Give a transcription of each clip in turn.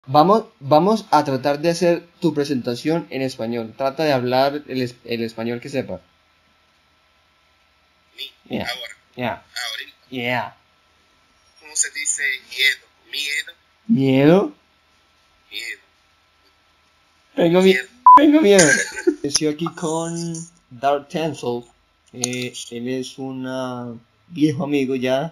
Vamos a tratar de hacer tu presentación en español. Trata de hablar el español que sepas. Yeah. Ahora. Yeah. Ahorita. Yeah. ¿Cómo se dice miedo? ¿Miedo? ¿Miedo? Miedo. Tengo miedo. Estoy aquí con Dark Tensel. Él es un viejo amigo ya.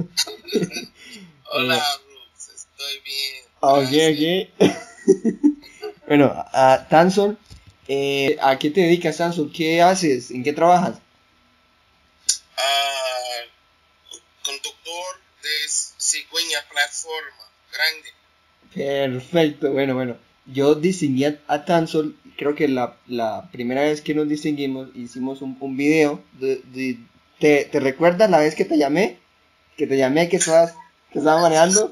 Hola, Brooks. Estoy bien. Ok. Bueno, Tansol, ¿a qué te dedicas, Tansol? ¿Qué haces? ¿En qué trabajas? Conductor de cigüeña plataforma grande. Perfecto, bueno. Yo distinguí a Tansol, creo que la primera vez que nos distinguimos hicimos un video. ¿Te recuerdas la vez que te llamé? Que te llamé que estaba manejando.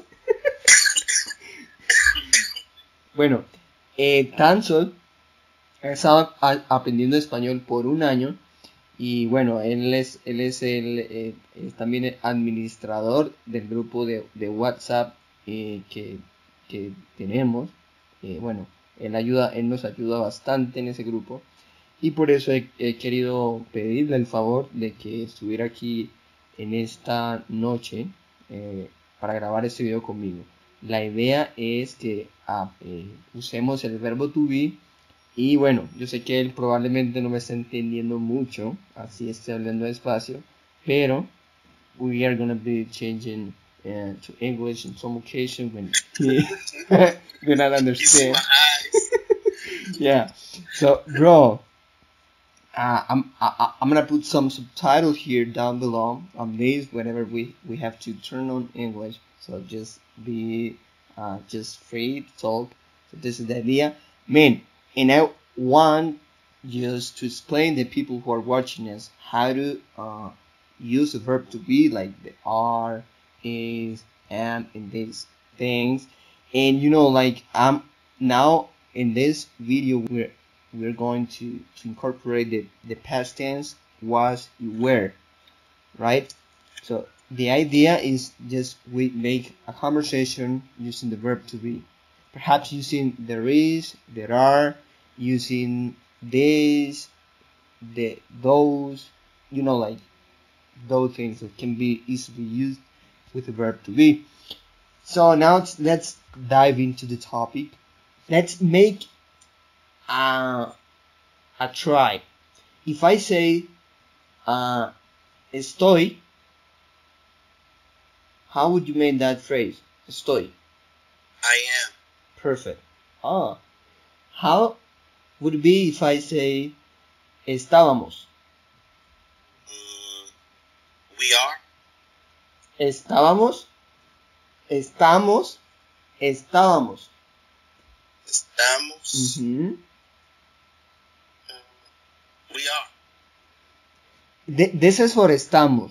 Bueno, Tansol ha estado aprendiendo español por un año. Y bueno, es también el administrador del grupo de WhatsApp que tenemos. Bueno, él nos ayuda bastante en ese grupo. Y por eso he querido pedirle el favor de que estuviera aquí en esta noche para grabar este video conmigo. La idea es que usemos el verbo to be. Y bueno, yo sé que él probablemente no me está entendiendo mucho, así estoy hablando despacio, pero we are gonna be changing to English in some occasion when he do not understand. Yeah, so bro, I'm gonna put some subtitles here down below on this whenever we have to turn on English. So just be just free to talk. So this is the idea, man. And I want just to explain the people who are watching us how to use the verb to be, like the are, is, am, and these things. And like I'm now in this video we're going to incorporate the past tense was, you were, right? So the idea is just we make a conversation using the verb to be, perhaps using there is, there are, using this, those, like those things that can be easily used with the verb to be. So now let's dive into the topic. Let's make a try. If I say estoy, how would you make that phrase? Estoy. I am. Perfect. How would it be if I say estábamos? We are. Estábamos. Estamos. Estábamos. Estamos. We are. This is for estamos.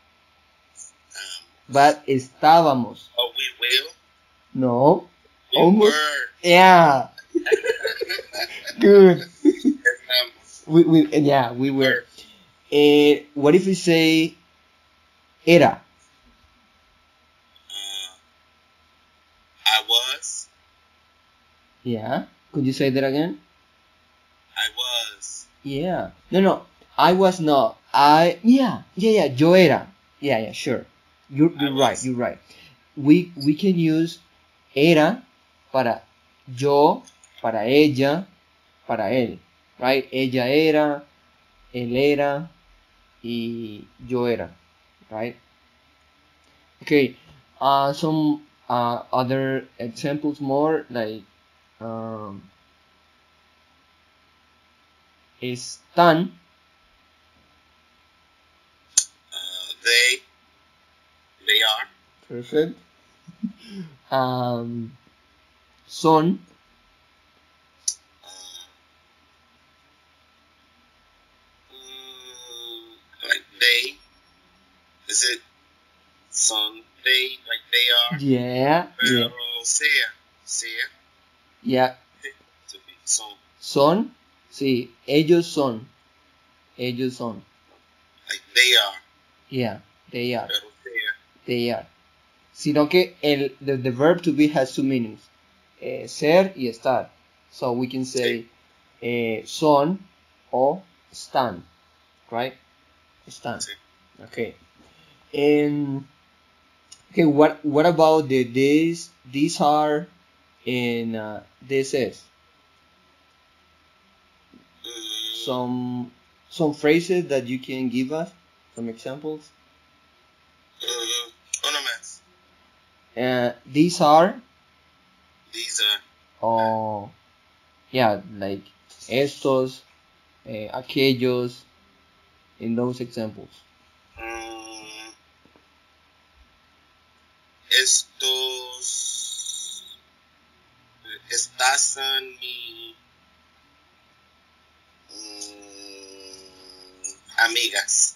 But estábamos. Oh, we will? No. We almost. Were. Yeah. Good. we were. What if we say era? I was. Yeah. Could you say that again? I was. Yeah. No. I was not. Yeah. Yo era. Yeah. Sure. You're right. You're right. We can use era para yo, para ella, para él. Right? Ella era, él era, y yo era. Right? Okay. Some other examples more, like están. They are. Perfect. Son. Like they. Is it son? They, like they are. Yeah. Pero sea. Yeah. To be son. Son. Sí. Ellos son. Ellos son. Like they are. Yeah. They are. Pero sea. They are. Sino que the verb to be has two meanings. ser y estar. So we can say son o están, right? Están. Sí. Okay. And okay, what about the this? These are and this is some phrases that you can give us, some examples. Una más. These are. These are. Oh, yeah, like estos, aquellos, in those examples. Estos. Estas son mi. Amigas.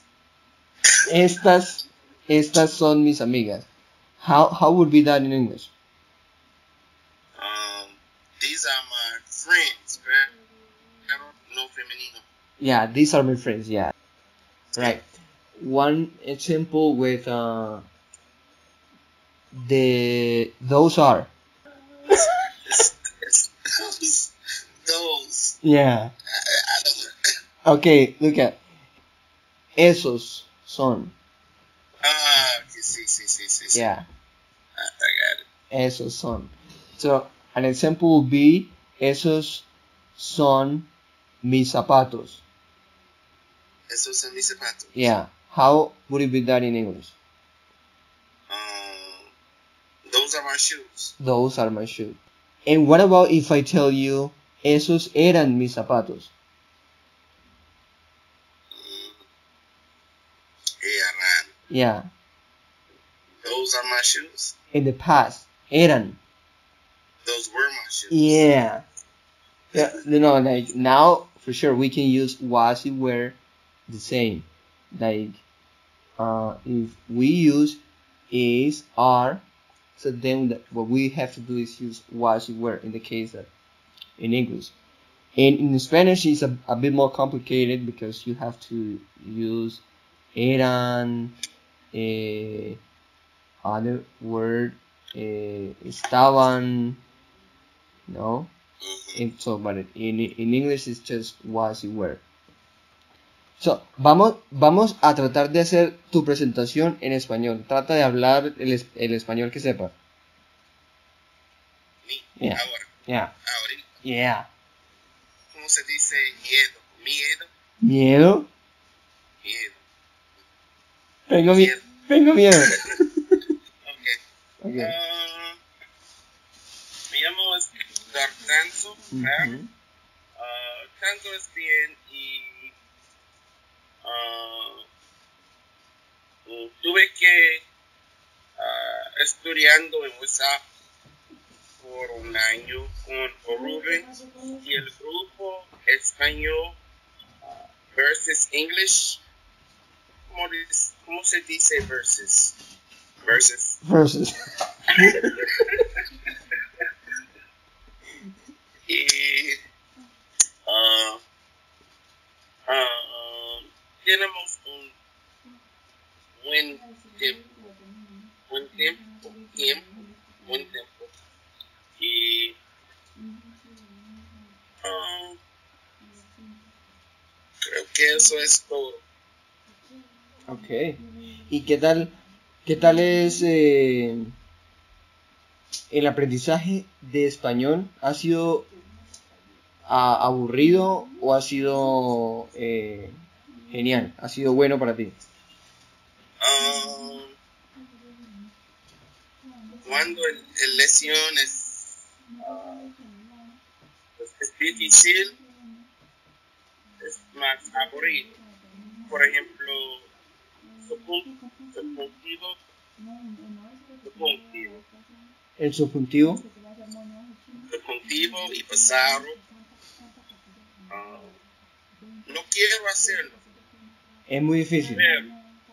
Estas son mis amigas. How would be that in English? These are my friends, pero no femenino. Yeah, these are my friends. Yeah, right. One example with those are. Those. Yeah. I don't. Okay, look at esos son. Sí. Yeah. I got it. Esos son. So an example would be esos son mis zapatos. Esos son mis zapatos. Yeah. How would it be that in English? Those are my shoes. Those are my shoes. And what about if I tell you esos eran mis zapatos? Eran. Yeah. Those are my shoes. In the past, eran. Those were my shoes. Yeah. Yeah. Like now for sure we can use was y were the same. Like if we use is are, so then what we have to do is use was y were in the case that in English. And in Spanish it's a bit more complicated because you have to use eran, other word, estaban, no? And so, but in English it's just was y were. So, vamos a tratar de hacer tu presentación en español. Trata de hablar el español que sepas. Yeah. Ahora. Yeah. Ahorita. Yeah. ¿Cómo se dice miedo? Miedo. ¿Miedo? Miedo. Tengo miedo. Tengo miedo. Okay. Me llamo Gartanzo. Tanto es bien y tuve que estudiando en WhatsApp por un año con Rubén y el grupo español versus English. ¿Cómo se dice versus? Versus. Y tenemos un buen tiempo. Y creo que eso es todo. Okay. ¿Y qué tal es el aprendizaje de español? ¿Ha sido aburrido o ha sido genial? ¿Ha sido bueno para ti? Cuando el lesión es difícil, es más aburrido. Por ejemplo, subjuntivo. El subjuntivo. Subjuntivo y pasado. No quiero hacerlo. Es muy difícil. Pero,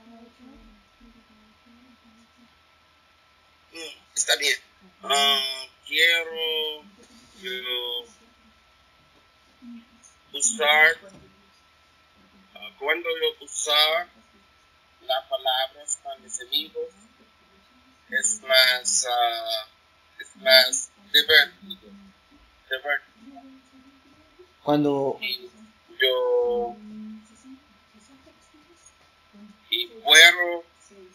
está bien. Quiero usar, cuando yo usar las palabras con mis amigos, es más divertido. Cuando... yo y puedo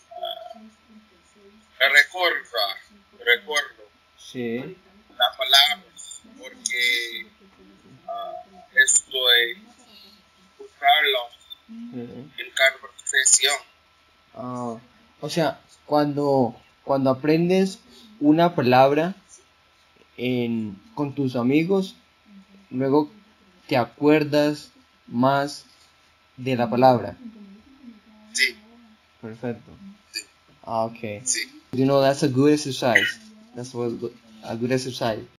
recuerdo Sí. las palabras porque estoy usarlo en conversación. O sea, cuando aprendes una palabra con tus amigos, luego te acuerdas más de la palabra. Sí, Perfecto. sí, Okay. sí. You know, that's a good exercise. That's a good exercise.